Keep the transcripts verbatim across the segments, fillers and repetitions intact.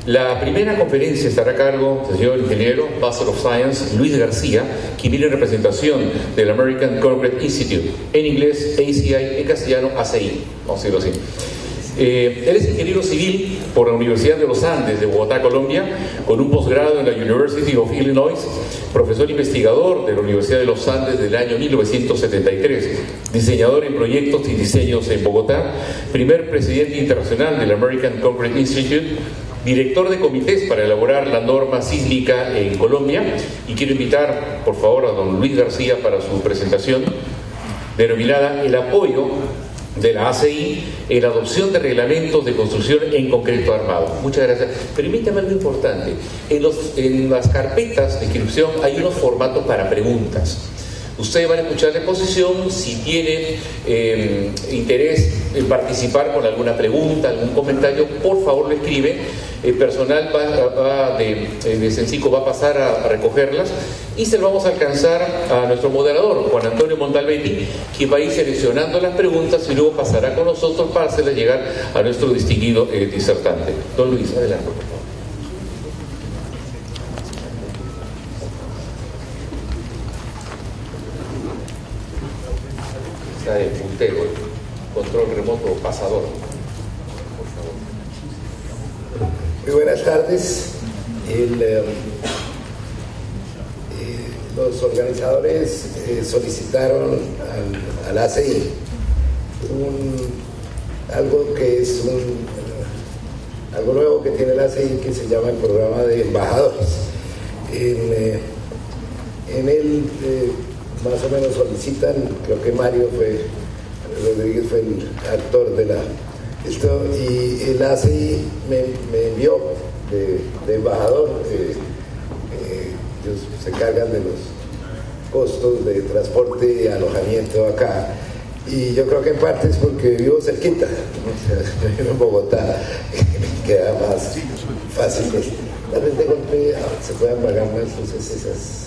La primera conferencia estará a cargo del señor ingeniero, Master of Science, Luis García, quien viene en representación del American Concrete Institute, en inglés A C I, en castellano A C I, vamos a decirlo así. Eh, él es ingeniero civil por la Universidad de los Andes de Bogotá, Colombia, con un posgrado en la University of Illinois, profesor investigador de la Universidad de los Andes del año mil novecientos setenta y tres, diseñador en proyectos y diseños en Bogotá, primer presidente internacional del American Concrete Institute, director de comités para elaborar la norma sísmica en Colombia. Y quiero invitar, por favor, a don Luis García para su presentación, denominada El apoyo de la A C I en la adopción de reglamentos de construcción en concreto armado. Muchas gracias. Permítame algo importante. En, los, en las carpetas de inscripción hay unos formatos para preguntas. Ustedes van a escuchar la exposición. Si tienen eh, interés en participar con alguna pregunta, algún comentario, por favor lo escriben. El personal va, va de, de Sencico va a pasar a, a recogerlas y se lo vamos a alcanzar a nuestro moderador, Juan Antonio Montalbetti, quien va a ir seleccionando las preguntas y luego pasará con nosotros para hacerlas llegar a nuestro distinguido eh, disertante. Don Luis, adelante, por favor. Está de puntero, control remoto pasador. Muy buenas tardes. El, eh, eh, los organizadores eh, solicitaron al, al A C I un, algo que es un, eh, algo nuevo que tiene el A C I, que se llama el programa de embajadores. En, eh, en él eh, más o menos solicitan, creo que Mario fue, Rodríguez fue el actor de la Esto, y el A C I me, me envió de, de embajador. Eh, eh, ellos se cargan de los costos de transporte y alojamiento acá, y yo creo que en parte es porque vivo cerquita, o sea, yo vivo en Bogotá, me queda más fácil. Tal vez de golpe se puedan pagar más luces esas.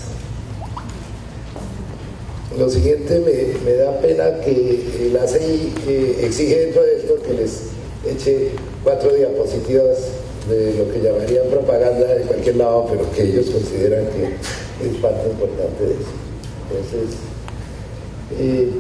Lo siguiente, me, me da pena que el A C I eh, exige dentro de esto que les eche cuatro diapositivas de lo que llamarían propaganda de cualquier lado, pero que ellos consideran que es parte importante de eso. Entonces, eh,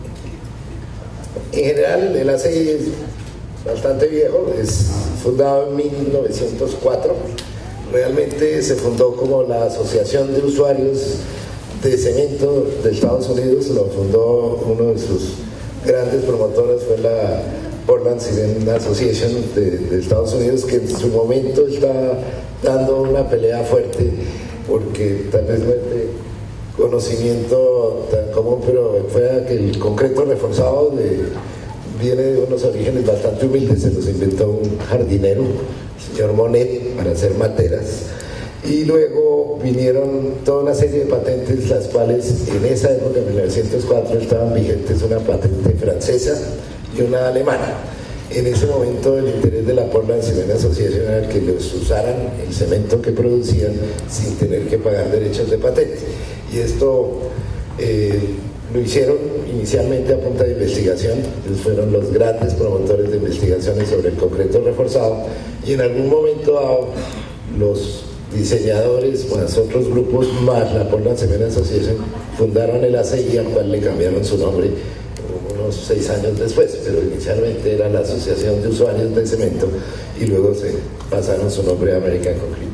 en general el A C I es bastante viejo, es fundado en mil novecientos cuatro, realmente se fundó como la Asociación de Usuarios de Cemento de Estados Unidos, lo fundó uno de sus grandes promotores, fue la Portland Cement Association de, de Estados Unidos, que en su momento está dando una pelea fuerte, porque tal vez no es de conocimiento tan común, pero fue que el concreto reforzado de, viene de unos orígenes bastante humildes, se los inventó un jardinero, el señor Monet, para hacer materas. Y luego vinieron toda una serie de patentes, las cuales en esa época, en mil novecientos cuatro, estaban vigentes, una patente francesa y una alemana. En ese momento el interés de la Portland Cement Association era que los usaran el cemento que producían sin tener que pagar derechos de patente. Y esto eh, lo hicieron inicialmente a punta de investigación. Ellos fueron los grandes promotores de investigaciones sobre el concreto reforzado, y en algún momento dado los diseñadores más otros grupos más la Portland Cement Association fundaron el A C I, al cual le cambiaron su nombre unos seis años después, pero inicialmente era la Asociación de Usuarios de Cemento y luego se pasaron su nombre a American Concrete.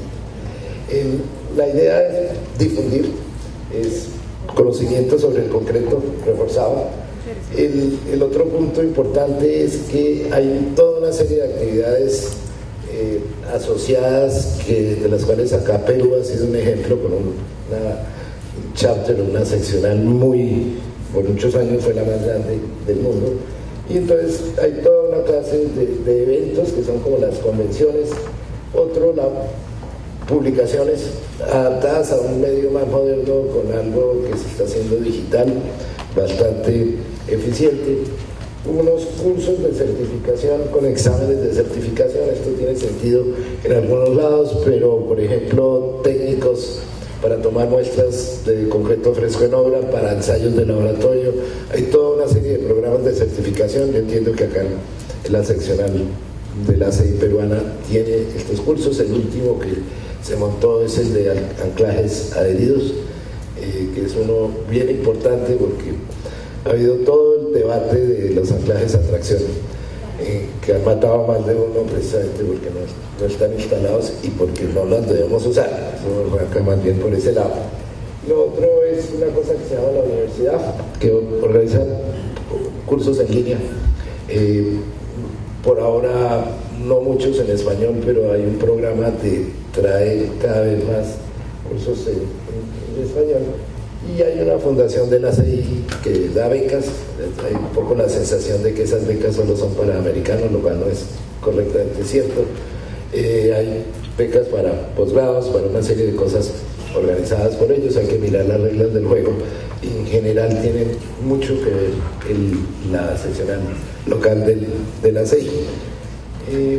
El, la idea es difundir es conocimiento sobre el concreto reforzado. El, el otro punto importante es que hay toda una serie de actividades Eh, asociadas, que, de las cuales acá Perú ha sido un ejemplo, con un, una un chapter, una seccional muy, por muchos años fue la más grande del mundo, y entonces hay toda una clase de, de eventos que son como las convenciones. Otro, las publicaciones adaptadas a un medio más moderno, con algo que se está haciendo digital, bastante eficiente. Unos cursos de certificación con exámenes de certificación. Esto tiene sentido en algunos lados, pero por ejemplo técnicos para tomar muestras de concreto fresco en obra, para ensayos de laboratorio. Hay toda una serie de programas de certificación. Yo entiendo que acá en la seccional de la A C I peruana tiene estos cursos. El último que se montó es el de anclajes adheridos, eh, que es uno bien importante porque ha habido todo el debate de los anclajes a tracción, eh, que han matado a más de uno precisamente porque no, no están instalados y porque no los debemos usar. Eso arranca más bien por ese lado. Lo otro es una cosa que se llama la universidad, que organiza cursos en línea. Eh, por ahora no muchos en español, pero hay un programa de traer cada vez más cursos en, en, en español. Y hay una fundación de la C I que da becas. Hay un poco la sensación de que esas becas solo son para americanos, lo cual no es correctamente cierto. Eh, hay becas para posgrados, para una serie de cosas organizadas por ellos. Hay que mirar las reglas del juego. En general tienen mucho que ver el, la seccional local del, de la C I. Eh,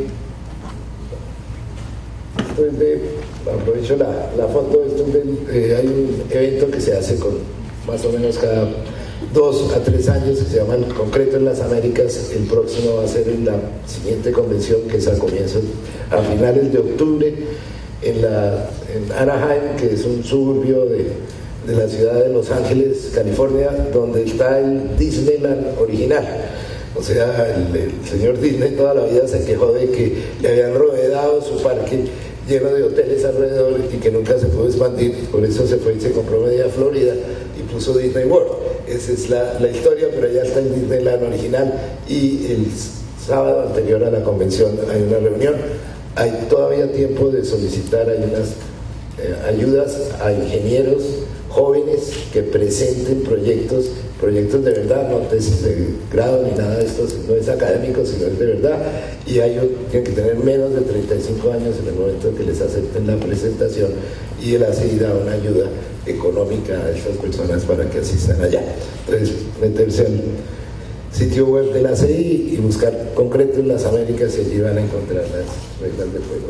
esto es de, aprovecho la, la foto, esto es del, eh, hay un evento que se hace con más o menos cada dos a tres años que se llama el Concreto en las Américas. El próximo va a ser en la siguiente convención, que es a comienzos, a finales de octubre, en, la, en Anaheim, que es un suburbio de, de la ciudad de Los Ángeles, California, donde está el Disneyland original. O sea, el, el señor Disney toda la vida se quejó de que le habían rodeado su parque lleno de hoteles alrededor y que nunca se pudo expandir. Por eso se fue y se compró media Florida y puso Disney World. Esa es la, la historia, pero ya está el Disneyland original. Y el sábado anterior a la convención hay una reunión. Hay todavía tiempo de solicitar, hay unas eh, ayudas a ingenieros jóvenes que presenten proyectos, proyectos de verdad, no tesis de grado ni nada de esto, no es académico, sino es de verdad, y ellos tienen que tener menos de treinta y cinco años en el momento en que les acepten la presentación, y él así da una ayuda económica a estas personas para que asistan allá. Entonces, meterse al sitio web de la C I y buscar Concreto en las Américas, y allí van a encontrar las reglas del juego.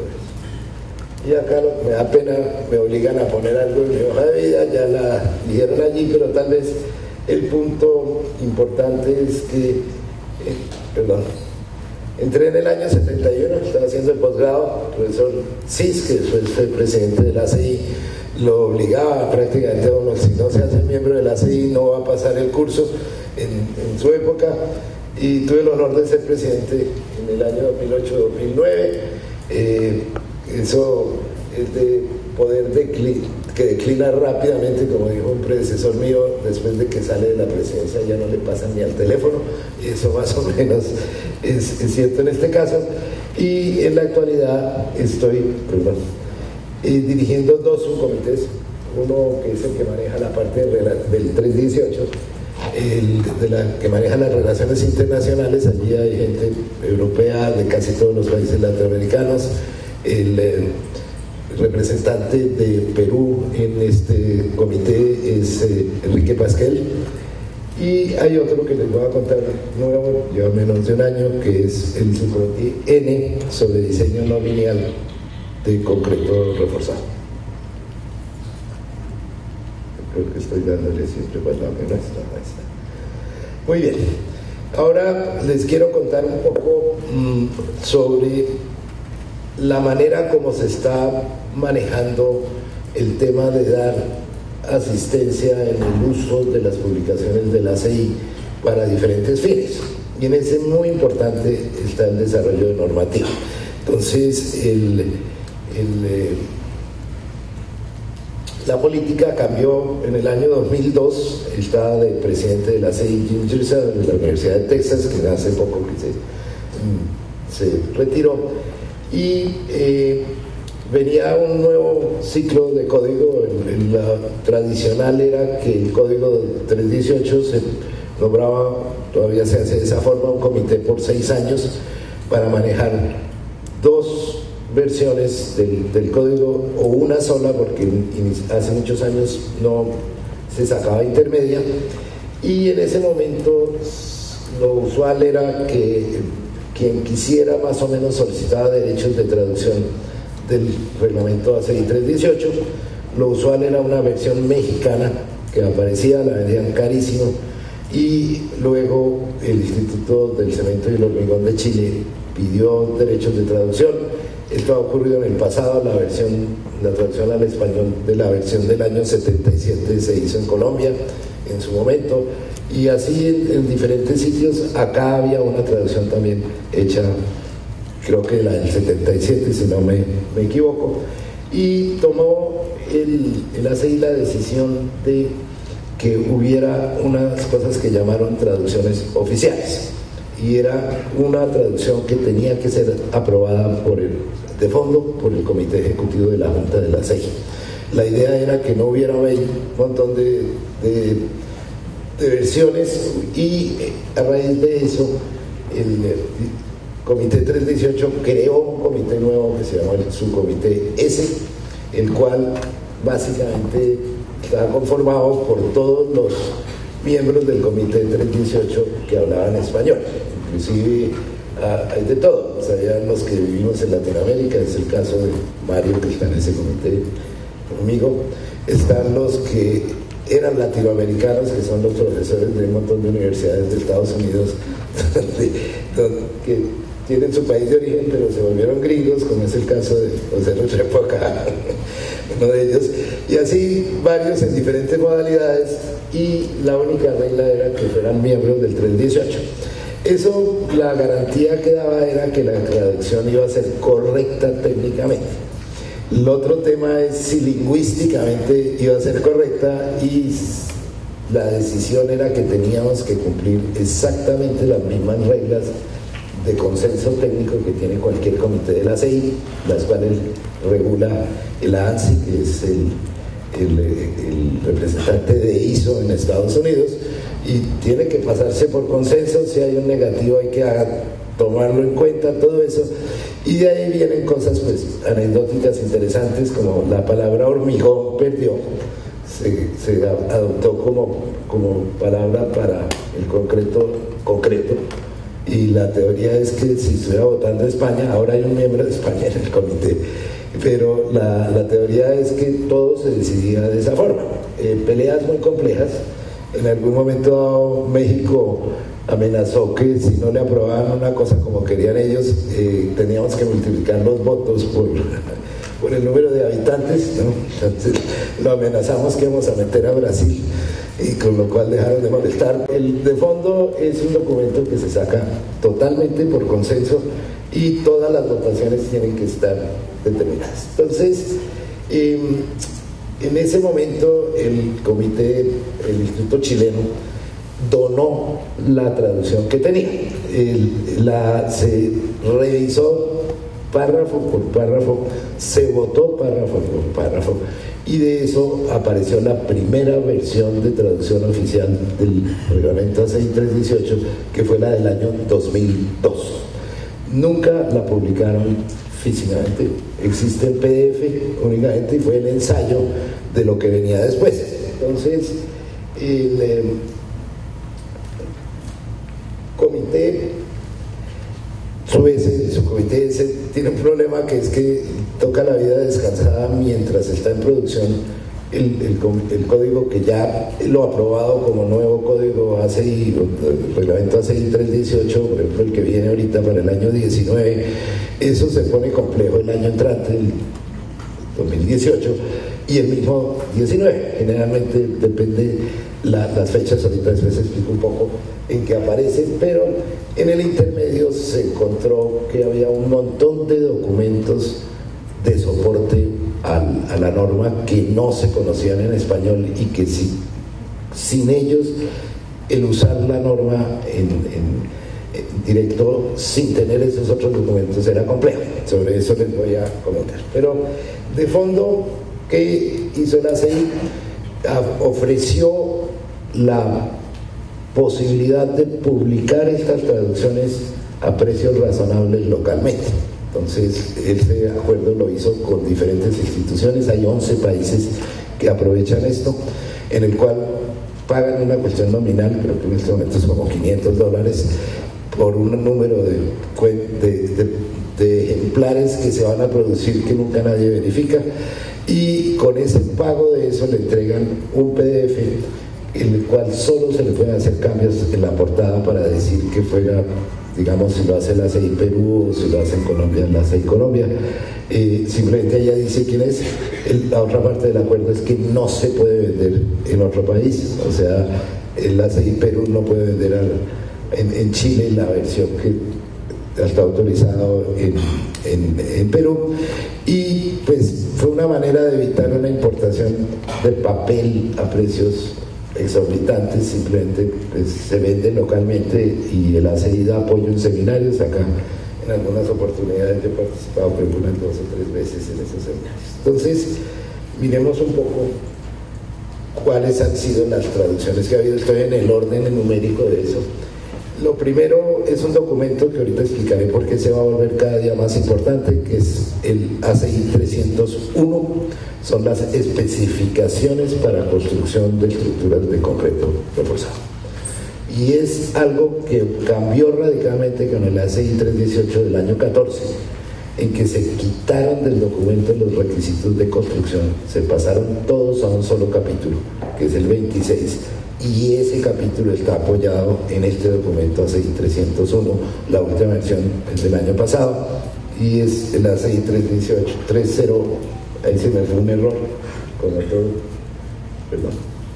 Y acá lo, me da pena, me obligan a poner algo en mi hoja de vida, ya la dijeron allí, pero tal vez el punto importante es que, eh, perdón, entré en el año setenta y uno, estaba haciendo el posgrado, el profesor Cis, que después fue presidente de la C I, lo obligaba prácticamente a uno, si no se hace miembro de la C I no va a pasar el curso en, en su época, y tuve el honor de ser presidente en el año dos mil ocho dos mil nueve. Eh, eso es de poder decli que declina rápidamente, como dijo un predecesor mío, después de que sale de la presidencia ya no le pasan ni al teléfono, y eso más o menos es, es cierto en este caso. Y en la actualidad estoy, perdón, eh, dirigiendo dos subcomités, uno que es el que maneja la parte de, del tres dieciocho, el de la que maneja las relaciones internacionales. Allí hay gente europea de casi todos los países latinoamericanos. El eh, representante de Perú en este comité es eh, Enrique Pasquel, y hay otro que les voy a contar nuevo, lleva menos de un año, que es el subcomité N sobre diseño no lineal de concreto reforzado. Creo que estoy dándole siempre para la que no está, no está. Muy bien, ahora les quiero contar un poco mmm, sobre la manera como se está manejando el tema de dar asistencia en el uso de las publicaciones de la C I para diferentes fines. Y en ese muy importante está el desarrollo de normativa. Entonces, el, el, eh, la política cambió en el año dos mil dos. Estaba de presidente de la C I Jim Girsa, de la Universidad de Texas, que hace poco que se, se retiró. Y eh, venía un nuevo ciclo de código. En, en la tradicional era que el código tres dieciocho se nombraba, todavía se hace de esa forma, un comité por seis años para manejar dos versiones del, del código, o una sola, porque hace muchos años no se sacaba intermedia, y en ese momento lo usual era que quien quisiera más o menos solicitaba derechos de traducción del reglamento A C I tres dieciocho. Lo usual era una versión mexicana que aparecía, la vendían carísimo, y luego el Instituto del Cemento y el Hormigón de Chile pidió derechos de traducción. Esto ha ocurrido en el pasado, la versión, la traducción al español de la versión del año setenta y siete se hizo en Colombia en su momento, y así en, en diferentes sitios. Acá había una traducción también hecha, creo que la del setenta y siete, si no me, me equivoco, y tomó el, el A C I la decisión de que hubiera unas cosas que llamaron traducciones oficiales, y era una traducción que tenía que ser aprobada por el, de fondo por el Comité Ejecutivo de la Junta de la C E I. La idea era que no hubiera un montón de, de, de versiones, y a raíz de eso el, el Comité trescientos dieciocho creó un comité nuevo que se llama el Subcomité S, el cual básicamente está conformado por todos los miembros del Comité trescientos dieciocho que hablaban español. Inclusive ah, hay de todo, o sea, ya los que vivimos en Latinoamérica, es el caso de Mario, que está en ese comité conmigo. Están los que eran latinoamericanos, que son los profesores de un montón de universidades de Estados Unidos donde, donde, que tienen su país de origen pero se volvieron gringos, como es el caso de José Restrepo acá, uno de ellos, y así varios en diferentes modalidades, y la única regla era que fueran miembros del trescientos dieciocho. Eso, la garantía que daba era que la traducción iba a ser correcta técnicamente. El otro tema es si lingüísticamente iba a ser correcta, y la decisión era que teníamos que cumplir exactamente las mismas reglas de consenso técnico que tiene cualquier comité de la C E I, las cuales regula el ANSI, que es el, el, el representante de I S O en Estados Unidos, y tiene que pasarse por consenso. Si hay un negativo hay que haga, tomarlo en cuenta, todo eso. Y de ahí vienen cosas pues anecdóticas interesantes, como la palabra hormigón perdió, se, se adoptó como, como palabra para el concreto concreto, y la teoría es que si estuviera votando España, ahora hay un miembro de España en el comité, pero la, la teoría es que todo se decidía de esa forma. Eh, peleas muy complejas. En algún momento México amenazó que si no le aprobaban una cosa como querían ellos, eh, teníamos que multiplicar los votos por, por el número de habitantes, ¿no? Entonces lo amenazamos que íbamos a meter a Brasil, y con lo cual dejaron de molestar. El de fondo es un documento que se saca totalmente por consenso, y todas las votaciones tienen que estar determinadas. Entonces, eh, en ese momento el comité, el Instituto Chileno, donó la traducción que tenía. El, la, se revisó párrafo por párrafo, se votó párrafo por párrafo, y de eso apareció la primera versión de traducción oficial del reglamento A C I trescientos dieciocho, que fue la del año dos mil dos. Nunca la publicaron físicamente, existe en P D F únicamente, y fue el ensayo de lo que venía después. Entonces el eh, comité su ese, su comité ese tiene un problema, que es que toca la vida descansada mientras está en producción el, el, el código que ya lo ha aprobado como nuevo código A C I, el reglamento A C I trescientos dieciocho, por ejemplo el que viene ahorita para el año diecinueve. Eso se pone complejo el año entrante, el dos mil dieciocho, y el mismo diecinueve. Generalmente depende la, las fechas, ahorita después explico un poco en qué aparecen, pero en el intermedio se encontró que había un montón de documentos de soporte a, a la norma que no se conocían en español, y que si, sin ellos el usar la norma en, en directo sin tener esos otros documentos era complejo. Sobre eso les voy a comentar. Pero de fondo, ¿qué hizo la A C I? Ofreció la posibilidad de publicar estas traducciones a precios razonables localmente. Entonces, este acuerdo lo hizo con diferentes instituciones. Hay once países que aprovechan esto, en el cual pagan una cuestión nominal, creo que en este momento es como quinientos dólares, por un número de, de, de, de ejemplares que se van a producir que nunca nadie verifica, y con ese pago de eso le entregan un P D F en el cual solo se le pueden hacer cambios en la portada para decir que fuera digamos, si lo hace la C I Perú o si lo hace en Colombia, la C I Colombia. Eh, simplemente ella dice quién es. El, la otra parte del acuerdo es que no se puede vender en otro país, o sea, la C I Perú no puede vender al, en, en Chile la versión que está autorizado en, en, en Perú, y pues fue una manera de evitar una importación de papel a precios exorbitantes. Simplemente pues, se vende localmente y el A C I da apoyo en seminarios. Acá en algunas oportunidades yo he participado, creo que unas dos o tres veces en esos seminarios. Entonces, miremos un poco cuáles han sido las traducciones que ha habido. Estoy en el orden numérico de eso. Lo primero es un documento que ahorita explicaré por qué se va a volver cada día más importante, que es el A C I trescientos uno. Son las especificaciones para construcción de estructuras de concreto reforzado. Y es algo que cambió radicalmente con el A C I trescientos dieciocho del año catorce, en que se quitaron del documento los requisitos de construcción, se pasaron todos a un solo capítulo, que es el veintiséis, y ese capítulo está apoyado en este documento A C I trescientos uno. La última versión es del año pasado y es el A C I trescientos dieciocho, treinta, ahí se me fue un error con otro, perdón,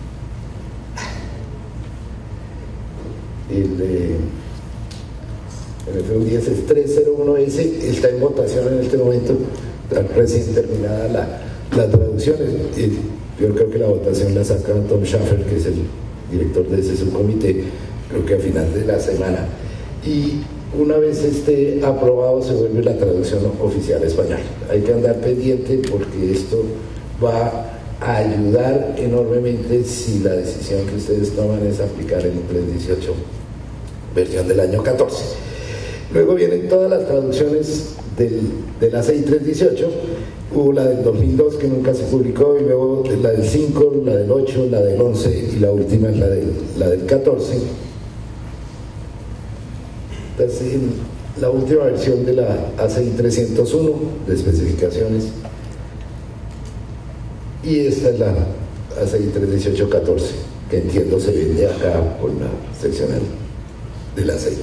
el de el F U diez es trescientos uno ese, está en votación en este momento, está recién terminada la, la traducción. Yo creo que la votación la saca Tom Schaffer, que es el director de ese subcomité, creo que a final de la semana, y una vez esté aprobado se vuelve la traducción oficial español. Hay que andar pendiente porque esto va a ayudar enormemente si la decisión que ustedes toman es aplicar el trescientos dieciocho versión del año catorce. Luego vienen todas las traducciones del, del A C I trescientos dieciocho. Hubo la del dos mil dos que nunca se publicó, y luego la del cinco, la del ocho, la del once, y la última es la del, la del catorce. Entonces, la última versión de la A C I trescientos uno de especificaciones, y esta es la A C I trescientos dieciocho catorce, que entiendo se vende acá por la seccional de la A C I.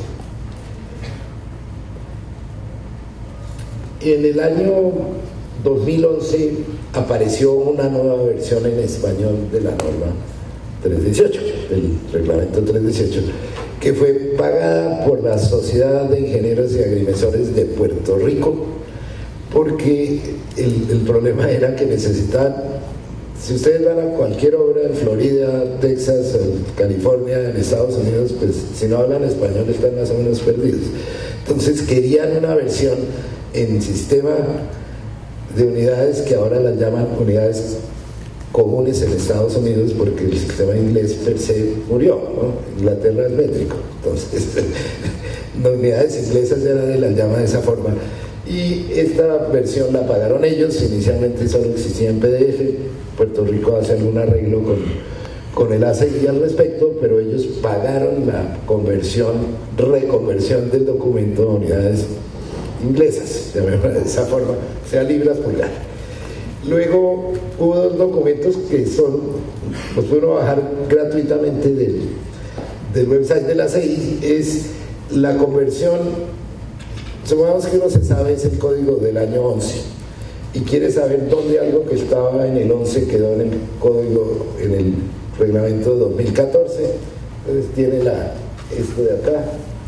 Y en el año dos mil once apareció una nueva versión en español de la norma trescientos dieciocho, del reglamento trescientos dieciocho, que fue pagada por la Sociedad de Ingenieros y Agrimensores de Puerto Rico, porque el, el problema era que necesitaban, si ustedes van a cualquier obra en Florida, Texas, California, en Estados Unidos, pues si no hablan español están más o menos perdidos. Entonces querían una versión en sistema de unidades que ahora las llaman unidades comunes en Estados Unidos, porque el sistema inglés per se murió, ¿no? Inglaterra es métrico, entonces las unidades inglesas ya nadie las llama de esa forma, y esta versión la pagaron ellos. Inicialmente solo existía en P D F. Puerto Rico hace algún arreglo con, con el A C I al respecto, pero ellos pagaron la conversión, reconversión del documento a unidades inglesas, de esa forma, sea libras pulgadas. Luego hubo dos documentos que son, los puedo bajar gratuitamente del, del website de la C I. Es la conversión, supongamos que uno se sabe es el código del año once y quiere saber dónde algo que estaba en el once quedó en el código, en el reglamento de dos mil catorce. Entonces tiene la, esto de acá,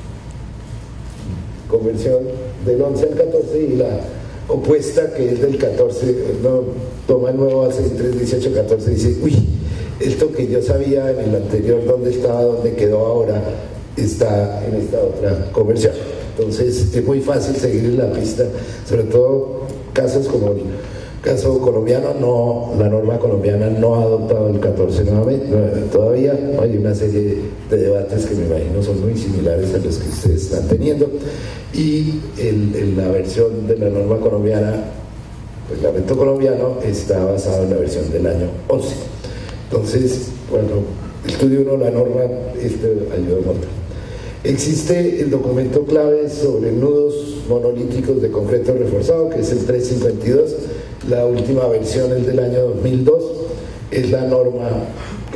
conversión del once al catorce, y la opuesta, que es del catorce, no, toma el nuevo A C I trescientos dieciocho catorce y dice, uy, esto que yo sabía en el anterior dónde estaba, dónde quedó ahora, está en esta otra conversión. Entonces es muy fácil seguir la pista, sobre todo casos como el caso colombiano. No, la norma colombiana no ha adoptado el catorce nuevamente, todavía. Hay una serie de debates que me imagino son muy similares a los que ustedes están teniendo, y el, el, la versión de la norma colombiana, el reglamento colombiano, está basado en la versión del año once. Entonces, bueno, estudio uno la norma, este ayuda a montar. Existe el documento clave sobre nudos monolíticos de concreto reforzado, que es el trescientos cincuenta y dos. La última versión es del año dos mil dos. Es la norma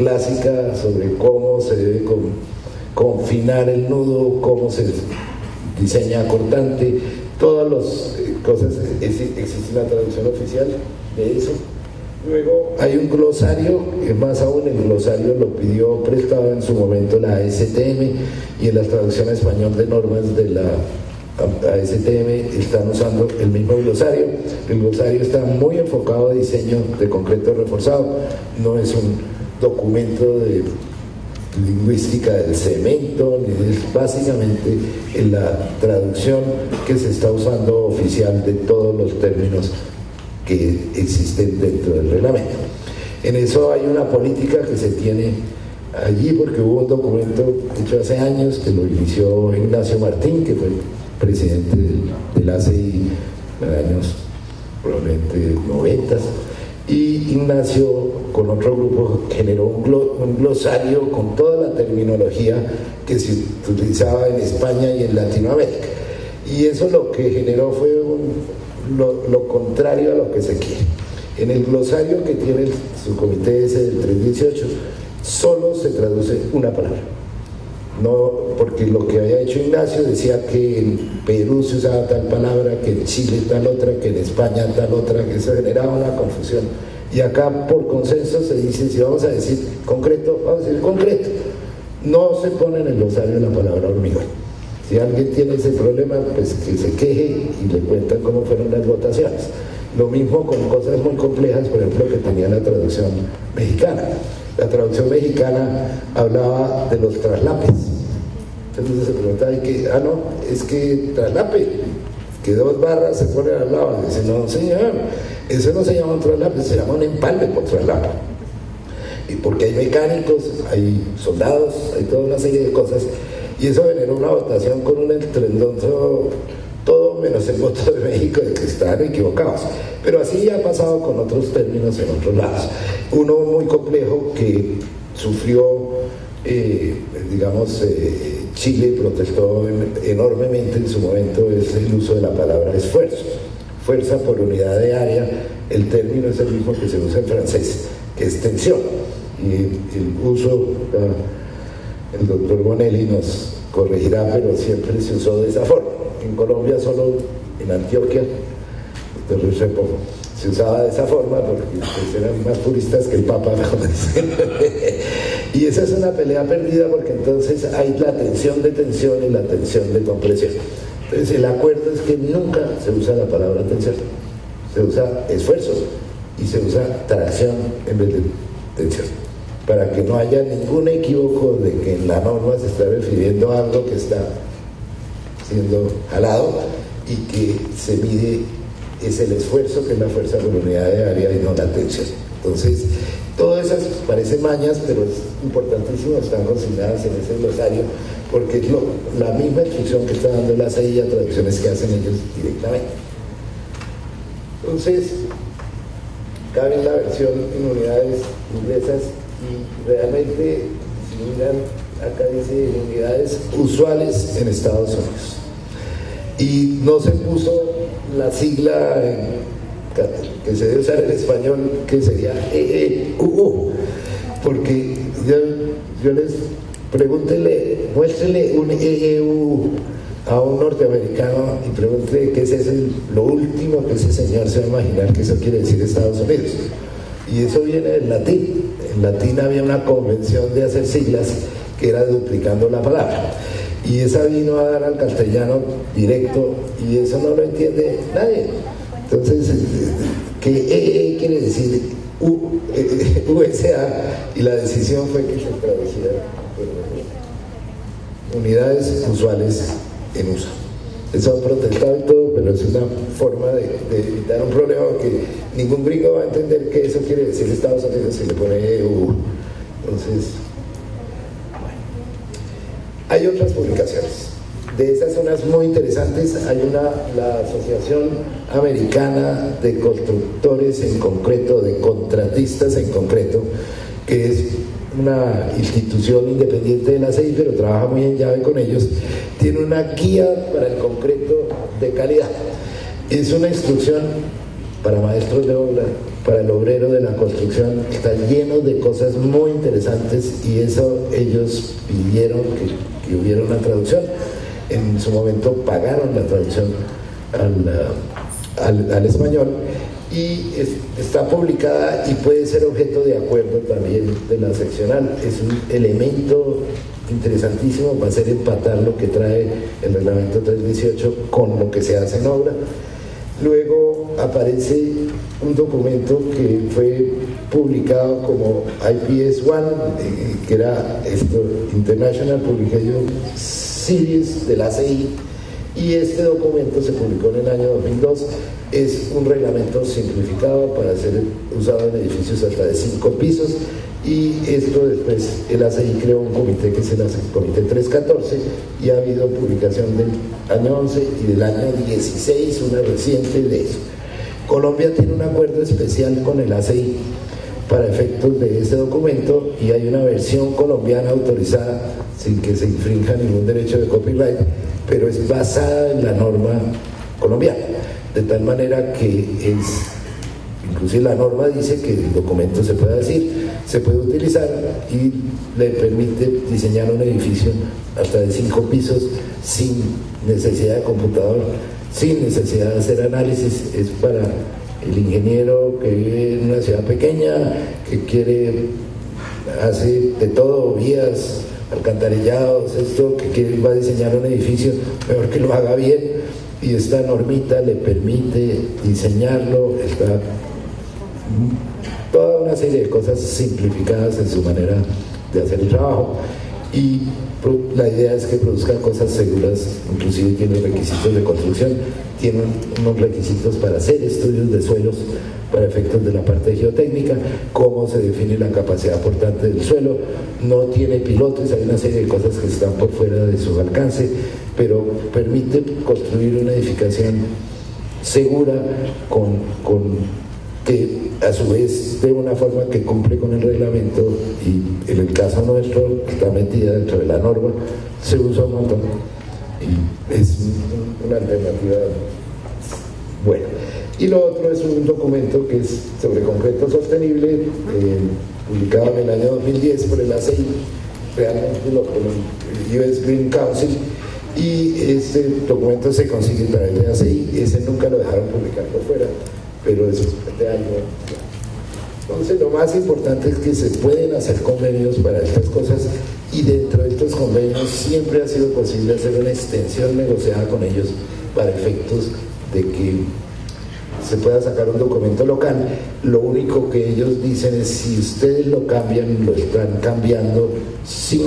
clásica sobre cómo se debe con, confinar el nudo, cómo se diseña cortante, todas las eh, cosas, es, existe una traducción oficial de eso. Luego hay un glosario, que más aún el glosario lo pidió prestado en su momento la A S T M, y en la traducción a español de normas de la A S T M están usando el mismo glosario. El glosario está muy enfocado a diseño de concreto reforzado, no es un documento de lingüística del cemento, ni es básicamente en la traducción que se está usando oficial de todos los términos que existen dentro del reglamento. En eso hay una política que se tiene allí, porque hubo un documento hecho hace años que lo inició Ignacio Martín, que fue presidente del, del A C I en años probablemente noventas, y Ignacio con otro grupo generó un, glo, un glosario con toda la terminología que se utilizaba en España y en Latinoamérica, y eso lo que generó fue un Lo, lo contrario a lo que se quiere. En el glosario que tiene el subcomité ese del trescientos dieciocho solo se traduce una palabra, no, porque lo que había hecho Ignacio decía que en Perú se usaba tal palabra, que en Chile tal otra, que en España tal otra, que eso generaba una confusión, y acá por consenso se dice, si vamos a decir concreto, vamos a decir concreto, no se pone en el glosario la palabra hormigón. Si alguien tiene ese problema, pues que se queje y le cuentan cómo fueron las votaciones. Lo mismo con cosas muy complejas, por ejemplo, que tenía la traducción mexicana. La traducción mexicana hablaba de los traslapes. Entonces se preguntaba, que, ah, no, es que traslape, que dos barras se ponen al lado. Y dice, no, señor, eso no se llama un traslape, se llama un empalme por traslape. Y porque hay mecánicos, hay soldados, hay toda una serie de cosas. Y eso generó una votación con un estruendoso, todo menos el voto de México, de que estaban equivocados. Pero así ha pasado con otros términos en otros lados. Uno muy complejo que sufrió, eh, digamos, eh, Chile protestó enormemente en su momento, es el uso de la palabra esfuerzo. Fuerza por unidad de área, el término es el mismo que se usa en francés, que es tensión. Y el uso... Uh, el doctor Bonelli nos corregirá, pero siempre se usó de esa forma. En Colombia, solo en Antioquia, doctor Restrepo, se usaba de esa forma porque pues, eran más puristas que el Papa. Y esa es una pelea perdida, porque entonces hay la tensión de tensión y la tensión de compresión. Entonces el acuerdo es que nunca se usa la palabra tensión, se usa esfuerzo y se usa tracción en vez de tensión, para que no haya ningún equívoco de que en la norma se está refiriendo a algo que está siendo jalado y que se mide es el esfuerzo, que es la fuerza por unidad de área y no la tensión. Entonces, todas esas parecen mañas, pero es importantísimo, están consignadas en ese glosario, porque es lo, la misma instrucción que está dando la C I a traducciones que hacen ellos directamente. Entonces, cabe en la versión en unidades inglesas. Y realmente, si miran, acá dice unidades usuales en Estados Unidos. Y no se puso la sigla en, que se debe usar en español, que sería E E U U, porque yo, yo les pregúntenle, muéstrenle un E E U U a un norteamericano y pregúntenle qué es eso, lo último que ese señor se va a imaginar que eso quiere decir Estados Unidos. Y eso viene del latín. En latín había una convención de hacer siglas que era duplicando la palabra. Y esa vino a dar al castellano directo, y eso no lo entiende nadie. Entonces, que E E quiere decir U, eh, U S A, y la decisión fue que se traduciera unidades usuales en uso. Eso han protestado y todo, pero es una forma de, de evitar un problema, que ningún gringo va a entender que eso quiere decir Estados Unidos si le pone E U. Entonces, bueno. Hay otras publicaciones. De esas unas muy interesantes, hay una, la Asociación Americana de Constructores en concreto, de contratistas en concreto, que es una institución independiente de la C I, pero trabaja muy en llave con ellos. Tiene una guía para el concreto de calidad. Es una instrucción para maestros de obra, para el obrero de la construcción. Está lleno de cosas muy interesantes, y eso ellos pidieron que, que hubiera una traducción. en su momento pagaron la traducción al, al, al español, y es, está publicada y puede ser objeto de acuerdo también de la seccional. Es un elemento interesantísimo, va a ser empatar lo que trae el reglamento trescientos dieciocho con lo que se hace en obra. Luego aparece un documento que fue publicado como I P S uno, eh, que era esto, International Publication Series de la A C I, y este documento se publicó en el año dos mil dos. Es un reglamento simplificado para ser usado en edificios hasta de cinco pisos, y esto después el A C I creó un comité que es el Comité trescientos catorce, y ha habido publicación del año once y del año dieciséis, una reciente de eso. Colombia tiene un acuerdo especial con el A C I para efectos de ese documento, y hay una versión colombiana autorizada sin que se infrinja ningún derecho de copyright, pero es basada en la norma colombiana, de tal manera que es, inclusive la norma dice que el documento se puede decir, se puede utilizar, y le permite diseñar un edificio hasta de cinco pisos sin necesidad de computador, sin necesidad de hacer análisis. Es para el ingeniero que vive en una ciudad pequeña, que quiere, hace de todo, vías, alcantarillados, esto, que quiere, va a diseñar un edificio, mejor que lo haga bien, y esta normita le permite diseñarlo. Está toda una serie de cosas simplificadas en su manera de hacer el trabajo, y la idea es que produzca cosas seguras. Inclusive tiene requisitos de construcción, tiene unos requisitos para hacer estudios de suelos para efectos de la parte geotécnica, cómo se define la capacidad portante del suelo. No tiene pilotes, hay una serie de cosas que están por fuera de su alcance, pero permite construir una edificación segura con, con que a su vez de una forma que cumple con el reglamento, y en el caso nuestro, que está metida dentro de la norma, se usa un montón y es una alternativa buena. Y lo otro es un documento que es sobre concreto sostenible, eh, publicado en el año dos mil diez por el A C I, realmente lo, por el U S Green Council, y este documento se consigue a través de A C I. Ese nunca lo dejaron publicar por fuera, pero es de algo. Entonces, lo más importante es que se pueden hacer convenios para estas cosas, y dentro de estos convenios siempre ha sido posible hacer una extensión negociada con ellos para efectos de que se pueda sacar un documento local. Lo único que ellos dicen es: si ustedes lo cambian, lo están cambiando sin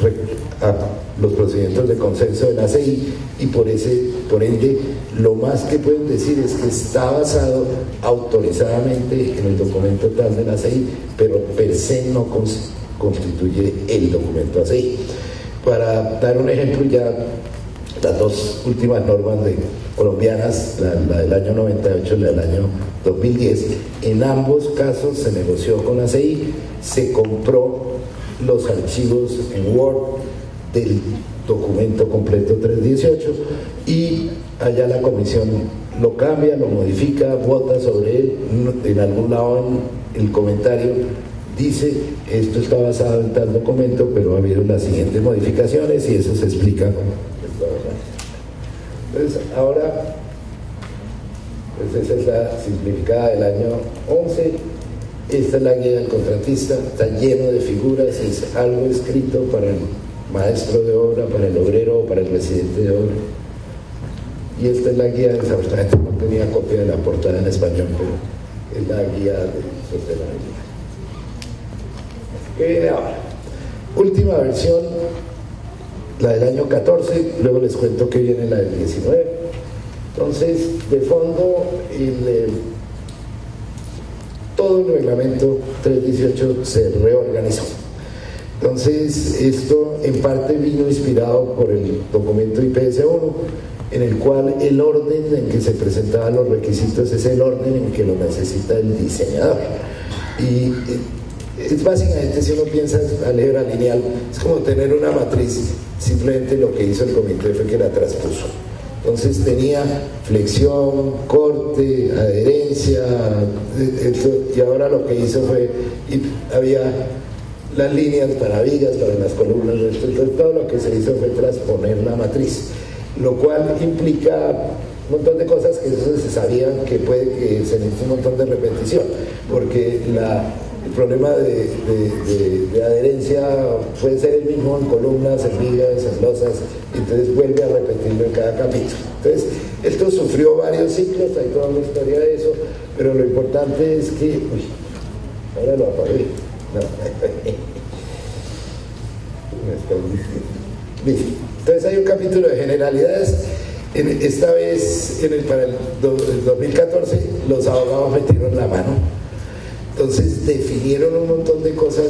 los procedimientos de consenso de la C I, y por ese, por ende, lo más que pueden decir es que está basado autorizadamente en el documento tal de la C I, pero per se no constituye el documento A C I. Para dar un ejemplo, ya las dos últimas normas de colombianas, la, la del año noventa y ocho y la del año dos mil diez, en ambos casos se negoció con la C I, se compró los archivos en Word del documento completo trescientos dieciocho, y allá la comisión lo cambia, lo modifica, vota sobre él. En algún lado en el comentario dice: esto está basado en tal documento, pero ha habido las siguientes modificaciones, y eso se explica. Entonces, ahora, pues esa es la simplificada del año once. Esta es la guía del contratista, está lleno de figuras, es algo escrito para el maestro de obra, para el obrero o para el residente de obra. Y esta es la guía, desafortunadamente no tenía copia de la portada en español, pero es la guía de sostenibilidad. ¿Qué viene ahora? Última versión, la del año catorce, luego les cuento que viene la del diecinueve. Entonces, de fondo, el, eh, todo el reglamento trescientos dieciocho se reorganizó. Entonces, esto en parte vino inspirado por el documento I P S uno, en el cual el orden en que se presentaban los requisitos es el orden en que lo necesita el diseñador. Y es básicamente, si uno piensa álgebra lineal, es como tener una matriz. Simplemente lo que hizo el comité fue que la traspuso. Entonces tenía flexión, corte, adherencia, esto, y ahora lo que hizo fue, y había las líneas para vigas, para las columnas, entonces todo lo que se hizo fue transponer la matriz. lo cual implica un montón de cosas que eso se sabían que puede que se necesite un montón de repetición, porque la, el problema de, de, de, de adherencia puede ser el mismo en columnas, en vigas, en losas, y entonces vuelve a repetirlo en cada capítulo. Entonces, esto sufrió varios ciclos, hay toda una historia de eso, pero lo importante es que... Uy, ahora lo apagué. No. Entonces hay un capítulo de generalidades. En, esta vez, en el, para el, do, el dos mil catorce, los abogados metieron la mano. Entonces definieron un montón de cosas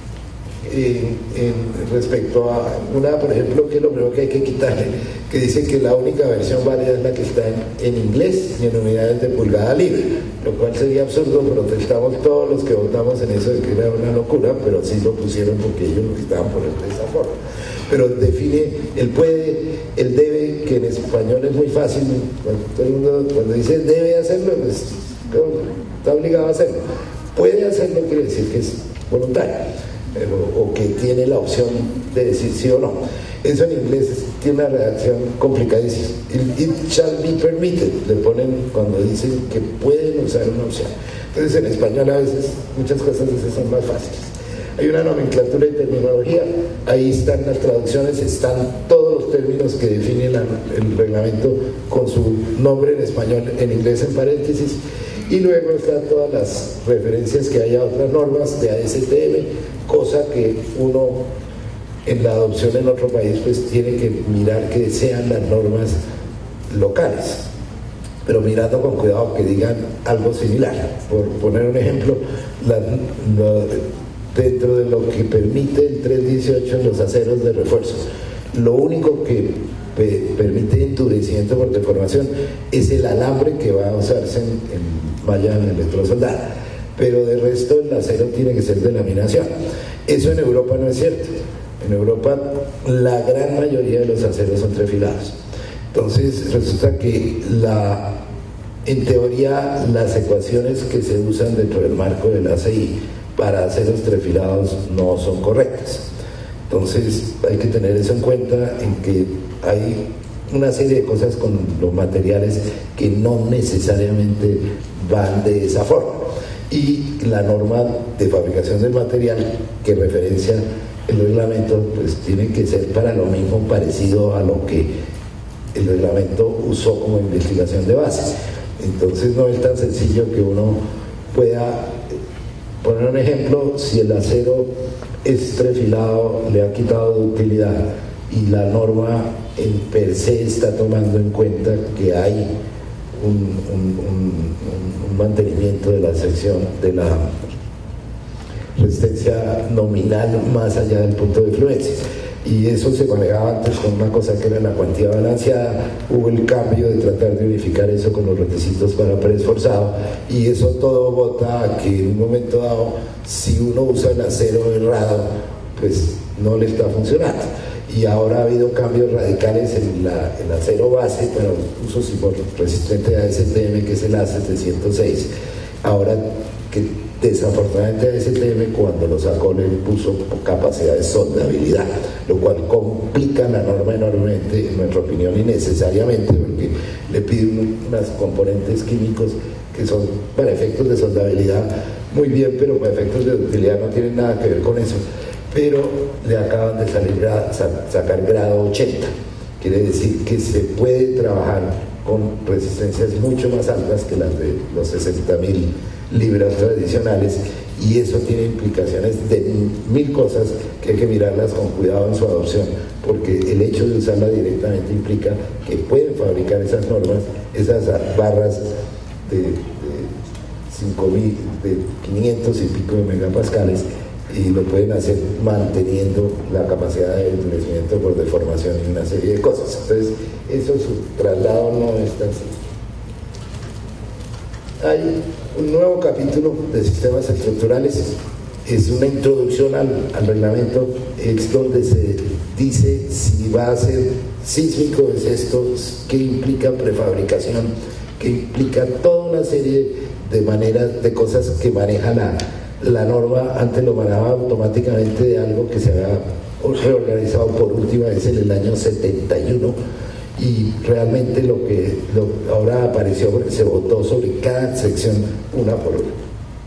en, en respecto a una, por ejemplo, que es lo primero que hay que quitarle, que dice que la única versión válida es la que está en, en inglés y en unidades de pulgada libre, lo cual sería absurdo. Protestamos todos los que votamos en eso de que era una locura, pero sí lo pusieron porque ellos lo estaban poniendo de esa forma. Pero define el puede, el debe, que en español es muy fácil. Cuando, todo el mundo, cuando dice debe hacerlo, pues está obligado a hacerlo. Puede hacerlo quiere decir que es voluntario, pero, o que tiene la opción de decir sí o no. Eso en inglés tiene una redacción complicadísima. It, it shall be permitted, le ponen cuando dicen que pueden usar una opción. Entonces en español a veces muchas cosas de esas son más fáciles. Hay una nomenclatura y terminología, ahí están las traducciones, están todos los términos que define la, el reglamento con su nombre en español, en inglés en paréntesis, y luego están todas las referencias que hay a otras normas de A S T M, cosa que uno en la adopción en otro país pues tiene que mirar que sean las normas locales, pero mirando con cuidado que digan algo similar. Por poner un ejemplo, la, la, dentro de lo que permite el tres dieciocho en los aceros de refuerzo, lo único que pe permite endurecimiento por deformación es el alambre que va a usarse en, en malla electrosoldada, pero de resto el acero tiene que ser de laminación. Eso en Europa no es cierto. En Europa la gran mayoría de los aceros son trefilados. Entonces resulta que la, en teoría las ecuaciones que se usan dentro del marco del A C I para aceros trefilados no son correctas. Entonces hay que tener eso en cuenta, en que hay una serie de cosas con los materiales que no necesariamente van de esa forma, y la norma de fabricación del material que referencia el reglamento pues tiene que ser para lo mismo, parecido a lo que el reglamento usó como investigación de base. Entonces no es tan sencillo que uno pueda poner un ejemplo. Si el acero es trefilado, le ha quitado de utilidad, y la norma en per se está tomando en cuenta que hay un, un, un, un mantenimiento de la sección de la resistencia nominal más allá del punto de fluencia, y eso se manejaba antes con una cosa que era la cuantía balanceada. Hubo el cambio de tratar de unificar eso con los requisitos para preesforzado, y eso todo bota a que en un momento dado, si uno usa el acero errado, pues no le está funcionando. Y ahora ha habido cambios radicales en la, el acero base para usos resistente a A S T M, que es el A setecientos seis. Ahora que desafortunadamente A S T M cuando lo sacó le puso capacidad de soldabilidad, lo cual complica la norma enormemente, en nuestra opinión, innecesariamente, porque le piden unos componentes químicos que son para efectos de soldabilidad muy bien, pero para efectos de utilidad no tienen nada que ver con eso. Pero le acaban de salir grado, sacar grado ochenta, quiere decir que se puede trabajar con resistencias mucho más altas que las de los sesenta mil libras tradicionales, y eso tiene implicaciones de mil cosas que hay que mirarlas con cuidado en su adopción, porque el hecho de usarla directamente implica que pueden fabricar esas normas, esas barras de, de cinco mil, de quinientos y pico de megapascales, y lo pueden hacer manteniendo la capacidad de endurecimiento por deformación y una serie de cosas. Entonces, eso, su traslado no es tan sencillo. Hay un nuevo capítulo de sistemas estructurales, es una introducción al, al reglamento, es donde se dice si va a ser sísmico, es esto, qué implica prefabricación, qué implica toda una serie de maneras, de cosas que maneja la, la norma. Antes lo manejaba automáticamente de algo que se había reorganizado por última vez en el año setenta y uno, y realmente lo que lo, ahora apareció porque se votó sobre cada sección una por una.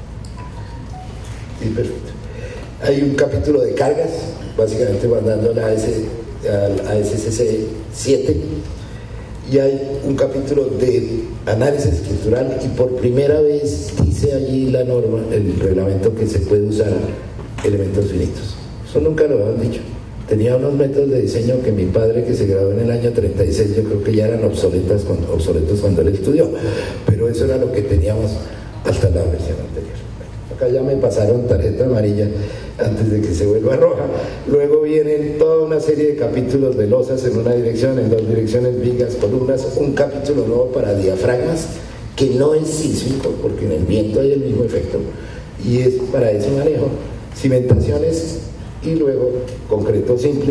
Y perfecto. Hay un capítulo de cargas, básicamente mandando a, ese, a, a S C C siete, y hay un capítulo de análisis estructural, y por primera vez dice allí la norma, el reglamento, que se puede usar elementos finitos. Eso nunca lo habían dicho. Tenía unos métodos de diseño que mi padre, que se graduó en el año treinta y seis, yo creo que ya eran obsoletas cuando, obsoletos cuando él estudió, pero eso era lo que teníamos hasta la versión anterior. Acá ya me pasaron tarjeta amarilla antes de que se vuelva roja. Luego vienen toda una serie de capítulos de losas en una dirección, en dos direcciones, vigas, columnas, un capítulo nuevo para diafragmas, que no es sísmico, porque en el viento hay el mismo efecto, y es para ese manejo, cimentaciones, y luego concreto simple,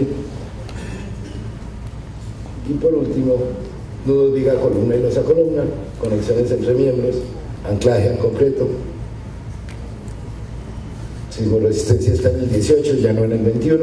y por último nudos, viga, columna y losa, columna, conexiones entre miembros, anclaje al concreto. Sismoresistencia está en el dieciocho, ya no en el veintiuno,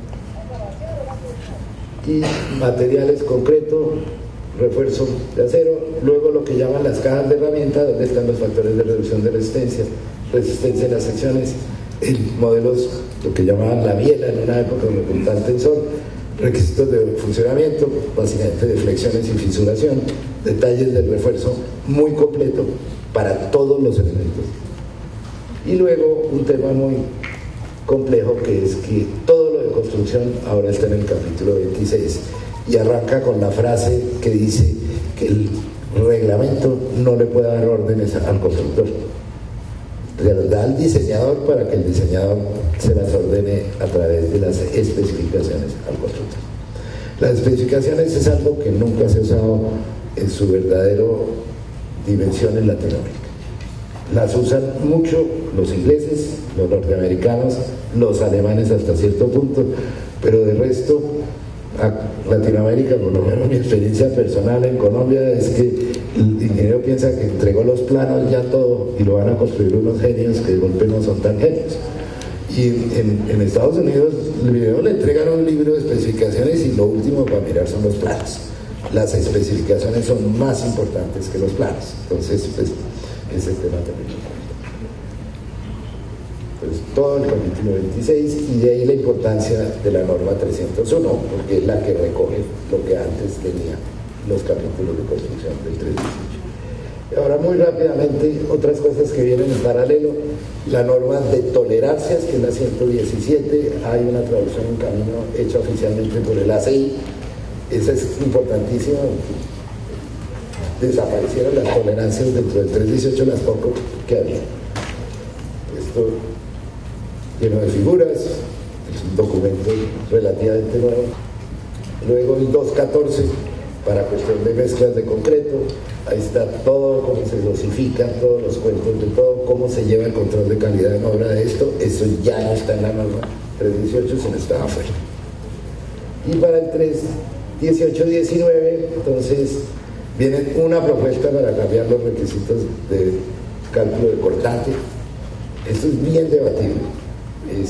y materiales concreto, refuerzo de acero. Luego lo que llaman las cajas de herramientas, donde están los factores de reducción de resistencia, resistencia en las secciones, el modelos, lo que llamaban la biela en una época, con tensor, requisitos de funcionamiento, básicamente de flexiones y fisuración, detalles del refuerzo muy completo para todos los elementos. Y luego un tema muy complejo, que es que todo lo de construcción ahora está en el capítulo veintiséis, y arranca con la frase que dice que el reglamento no le puede dar órdenes al constructor, se las da al diseñador para que el diseñador se las ordene a través de las especificaciones al constructor. Las especificaciones es algo que nunca se ha usado en su verdadera dimensión en Latinoamérica. Las usan mucho los ingleses, los norteamericanos, los alemanes hasta cierto punto, pero de resto a Latinoamérica, por lo menos mi experiencia personal en Colombia, es que el ingeniero piensa que entregó los planos ya todo y lo van a construir unos genios que de golpe no son tan genios. Y en, en Estados Unidos le entregan un libro de especificaciones y lo último para mirar son los planos. Las especificaciones son más importantes que los planos. Entonces, pues, ese tema también. Pues todo el capítulo veintiséis, y de ahí la importancia de la norma trescientos uno, porque es la que recoge lo que antes tenía los capítulos de construcción del trescientos dieciocho. Ahora, muy rápidamente, otras cosas que vienen en paralelo: la norma de tolerancias, que es la ciento diecisiete, hay una traducción en camino hecha oficialmente por el A C I. Esa es importantísima. Desaparecieron las tolerancias dentro del trescientos dieciocho, las poco que había. Esto lleno de figuras, es un documento relativamente nuevo. Luego el doscientos catorce, para cuestión de mezclas de concreto, ahí está todo, cómo se dosifica, todos los cuentos de todo, cómo se lleva el control de calidad en obra de esto. Eso ya no está en la norma trescientos dieciocho, sino está afuera. Y para el trescientos dieciocho diecinueve, entonces, viene una propuesta para cambiar los requisitos de cálculo de cortante. Esto es bien debatible. Es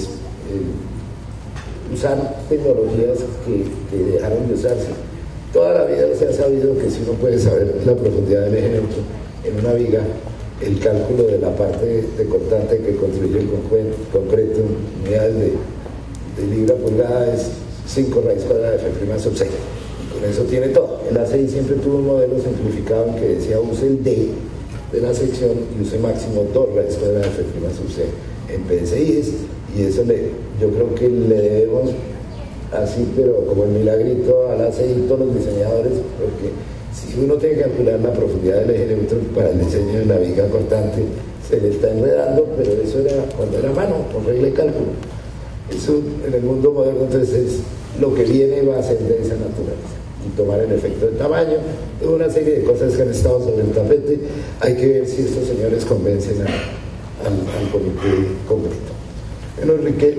eh, usar tecnologías que, que dejaron de usarse. Toda la vida se ha sabido que si uno puede saber la profundidad del eje neutro en una viga, el cálculo de la parte de cortante que construye el concreto, unidades de, de libra pulgada, es cinco raíz cuadrada de F' sub seis. Y con eso tiene todo. El A C I siempre tuvo un modelo simplificado en que decía use el D de la sección y use máximo dos raíz cuadrada de F' sub seis en P S Is, y eso le, yo creo que le debemos así, pero como el milagrito al A C I, todos los diseñadores, porque si uno tiene que calcular la profundidad del eje neutro para el diseño de la viga cortante, se le está enredando, pero eso era cuando era mano, con regla de cálculo. Eso en el mundo moderno, entonces, es lo que viene va a ser de esa naturaleza, y tomar el efecto del tamaño, toda una serie de cosas que han estado sobre el tapete. Hay que ver si estos señores convencen a, al, al comité completo. Bueno,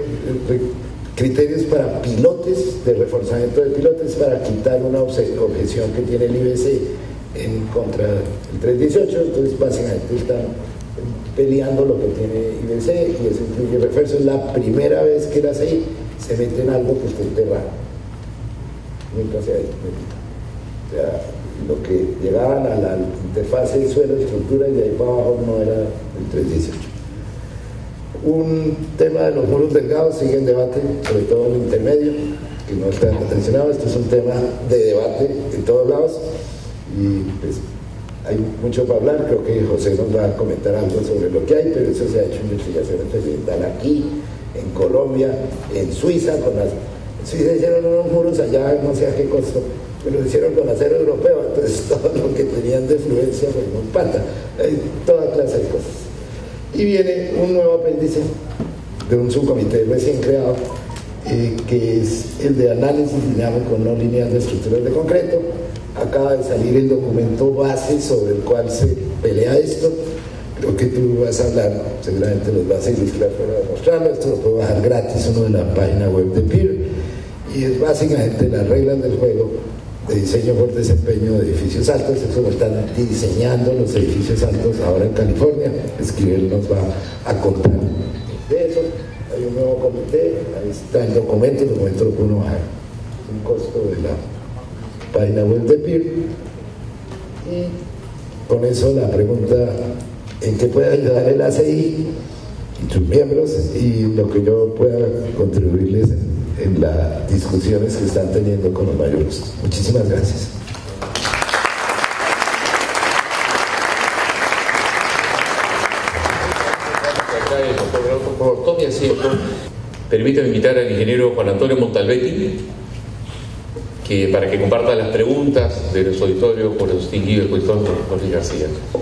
criterios para pilotes, de reforzamiento de pilotes, para quitar una objeción que tiene el I B C en contra del trescientos dieciocho. Entonces básicamente están peleando lo que tiene I B C, y eso incluye refuerzo. Es la primera vez que el A C I se mete en algo que esté enterrado, nunca se ha metido. O sea, lo que llegaban a la interfase de suelo-estructura y de ahí para abajo no era el tres dieciocho. Un tema de los muros delgados sigue en debate, sobre todo en el intermedio, que no está atencionado. Esto es un tema de debate en todos lados y pues hay mucho para hablar. Creo que José nos va a comentar algo sobre lo que hay, pero eso se ha hecho investigación experimental aquí, en Colombia, en Suiza. Con las, en Suiza hicieron unos muros allá, no sé a qué costo, pero lo hicieron con acero europeo, entonces todo lo que tenían de fluencia pues no pata, hay toda clase de cosas. Y viene un nuevo apéndice de un subcomité recién creado, eh, que es el de análisis dinámico no lineal de estructuras de concreto. Acaba de salir el documento base sobre el cual se pelea esto. Creo que tú vas a hablar, seguramente nos vas a ilustrar para demostrarlo. Esto lo puedo bajar gratis, uno de la página web de P I R, y es básicamente las reglas del juego de diseño por desempeño de edificios altos. Eso lo están diseñando los edificios altos ahora en California. Esquivel nos va a contar de eso. Hay un nuevo comité, ahí está el documento, el documento lo puedo bajar, es un costo de la página web de P I R. Y con eso la pregunta: ¿en qué puede ayudar el A C I y sus miembros? Y lo que yo pueda contribuirles en, en las discusiones que están teniendo con los mayores. Muchísimas gracias. Por favor, tome asiento. Permítame invitar al ingeniero Juan Antonio Montalbetti, que para que comparta las preguntas de nuestro auditorio por el distinguido expositor Jorge García.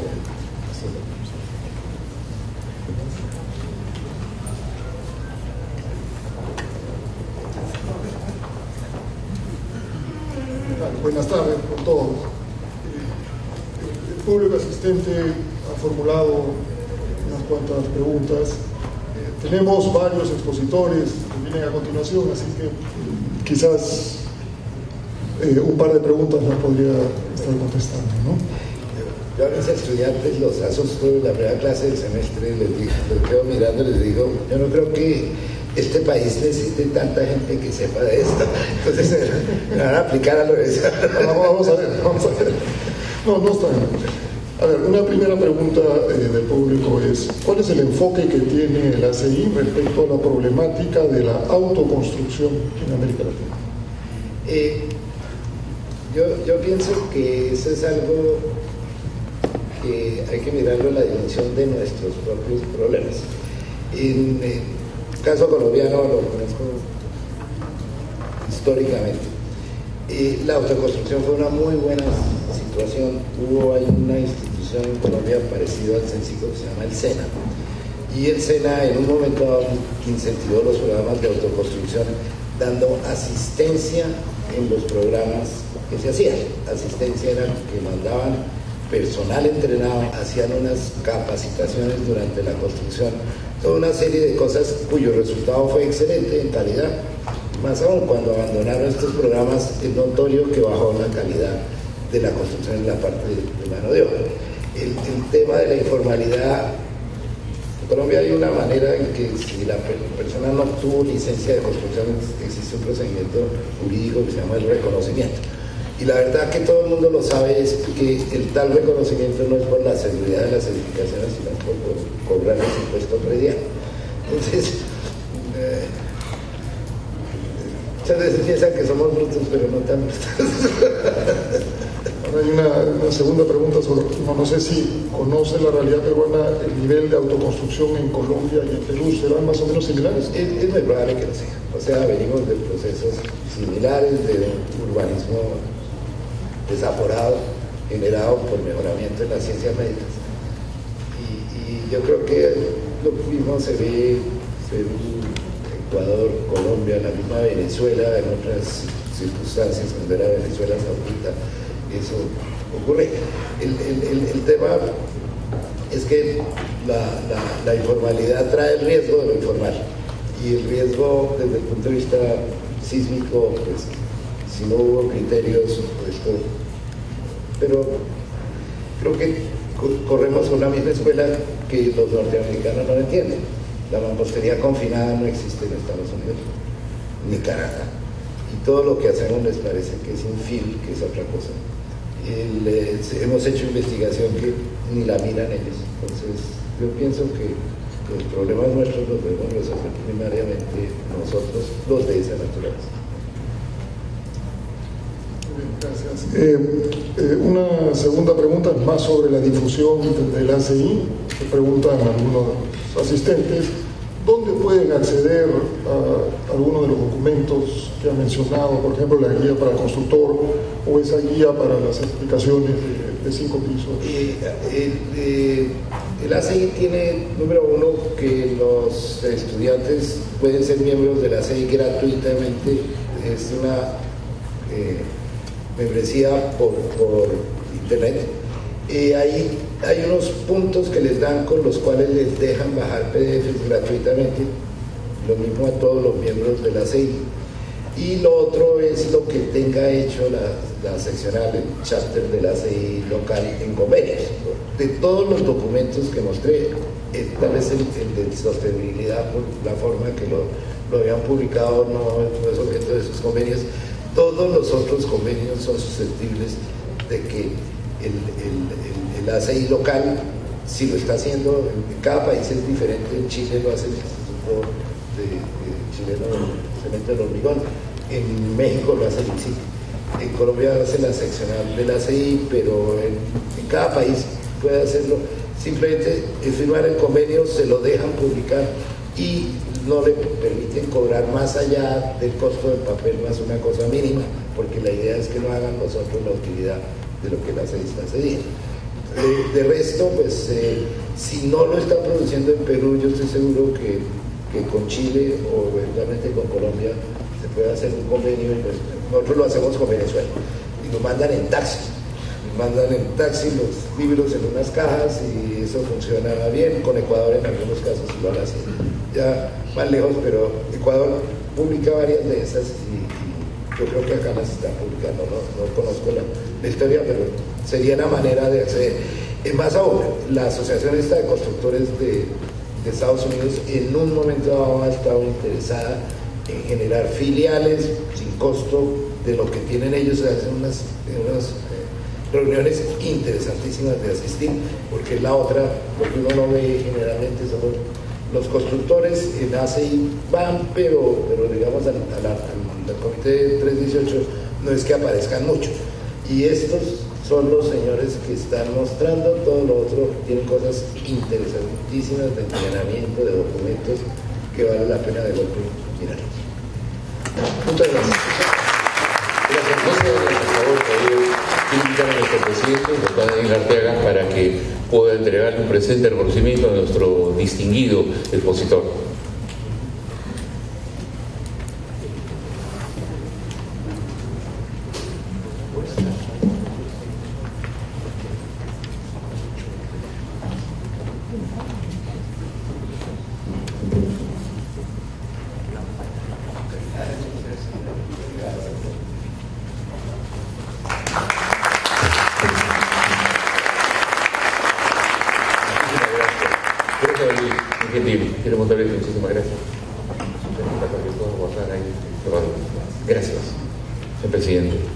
Buenas tardes con todos. El público asistente ha formulado unas cuantas preguntas. Eh, tenemos varios expositores que vienen a continuación, así que quizás eh, un par de preguntas las podría estar contestando, ¿no? Yo a mis estudiantes los asusto en la primera clase del semestre, les digo, los quedo mirando y les digo: yo no creo que este país necesite tanta gente que sepa de esto. Entonces me van a aplicar a lo de eso. Vamos a ver, vamos a ver. No, no está bien. A ver, una primera pregunta eh, del público es: ¿cuál es el enfoque que tiene el A C I respecto a la problemática de la autoconstrucción en América Latina? Eh, yo, yo pienso que eso es algo que hay que mirarlo en la dimensión de nuestros propios problemas. En el caso colombiano lo conozco históricamente. Eh, la autoconstrucción fue una muy buena situación. Hubo hay una institución en Colombia parecida al CENSICO que se llama el SENA, y el SENA en un momento dado incentivó los programas de autoconstrucción dando asistencia en los programas que se hacían. Asistencia era que mandaban personal entrenado, hacían unas capacitaciones durante la construcción, toda una serie de cosas cuyo resultado fue excelente en calidad. Más aún, cuando abandonaron estos programas, es notorio que bajó la calidad de la construcción en la parte de, de mano de obra. El, el tema de la informalidad, en Colombia hay una manera en que si la persona no tuvo licencia de construcción, existe un procedimiento jurídico que se llama el reconocimiento. Y la verdad que todo el mundo lo sabe, es que el tal reconocimiento no es por la seguridad de las edificaciones, sino por, por cobrar el impuesto predial. Entonces, eh, muchas veces piensan que somos brutos, pero no tan brutos. Ahora hay una, una segunda pregunta sobre, no, no sé si conoce la realidad peruana, el nivel de autoconstrucción en Colombia y en Perú, ¿serán más o menos similares? Es, es muy probable que lo sea. O sea, venimos de procesos similares de urbanismo desaforado, generado por mejoramiento en las ciencias médicas. Y, y yo creo que lo mismo se ve Perú, Ecuador, Colombia, la misma Venezuela, en otras circunstancias, cuando era Venezuela Saudita, eso ocurre. El, el, el, el tema es que la, la, la informalidad trae el riesgo de lo informal, y el riesgo desde el punto de vista sísmico, pues si no hubo criterios, pues, pero creo que corremos una misma escuela que los norteamericanos no entienden. La mampostería confinada no existe en Estados Unidos, ni Canadá, y todo lo que hacemos les parece que es infiel, que es otra cosa. el, eh, hemos hecho investigación que ni la miran ellos. Entonces, yo pienso que los problemas nuestros los debemos resolver primariamente nosotros, los de esa naturaleza. Gracias. Eh, eh, una segunda pregunta más sobre la difusión del A C I. Se preguntan algunos asistentes, ¿dónde pueden acceder a algunos de los documentos que ha mencionado? Por ejemplo, la guía para el constructor o esa guía para las explicaciones de, de cinco pisos. Eh, el, eh, el A C I tiene, número uno, que los estudiantes pueden ser miembros del A C I gratuitamente. Es una eh, membresía por, por internet. Eh, hay, hay unos puntos que les dan con los cuales les dejan bajar P D Fs gratuitamente, lo mismo a todos los miembros de la A C I. Y lo otro es lo que tenga hecho la, la seccional, el chapter de la A C I local en convenios. De todos los documentos que mostré, tal vez el, el de sostenibilidad, por la forma que lo, lo habían publicado, no, no es objeto de sus convenios. Todos los otros convenios son susceptibles de que el, el, el, el A C I local, si lo está haciendo, en cada país es diferente. En Chile lo hace el Instituto de, de Chileno del Cemento del Hormigón, en México lo hace el I C I, en Colombia lo hace la seccional del A C I, pero en, en cada país puede hacerlo. Simplemente es firmar el convenio, se lo dejan publicar y no le permiten cobrar más allá del costo del papel, más una cosa mínima, porque la idea es que no hagan nosotros la utilidad de lo que la A C I está cediendo. De, de resto, pues eh, si no lo está produciendo en Perú, yo estoy seguro que, que con Chile o eventualmente con Colombia se puede hacer un convenio. Pues, nosotros lo hacemos con Venezuela y nos mandan en taxi. Mandan en taxi los libros en unas cajas y eso funciona bien. Con Ecuador en algunos casos igual así, ya más lejos, pero Ecuador publica varias de esas y, y yo creo que acá las están publicando. No, no conozco la, la historia, pero sería una manera de acceder. Es más aún, la Asociación esta de Constructores de, de Estados Unidos en un momento dado ha estado interesada en generar filiales sin costo de lo que tienen ellos. Hacen unas, unas reuniones interesantísimas de asistir, porque es la otra, lo que uno no ve generalmente son los constructores en A C I van, pero, pero digamos al, al, al, al comité trescientos dieciocho no es que aparezcan mucho, y estos son los señores que están mostrando. Todo lo otro tienen cosas interesantísimas de entrenamiento, de documentos que vale la pena de golpe mirar. Muchas gracias. Gracias. Por favor, quiero invitar a nuestro presidente, el doctor Daniel Arteaga, para que pueda entregarle un presente reconocimiento a nuestro distinguido expositor. Quiero contarles muchísimas gracias. Gracias, señor presidente.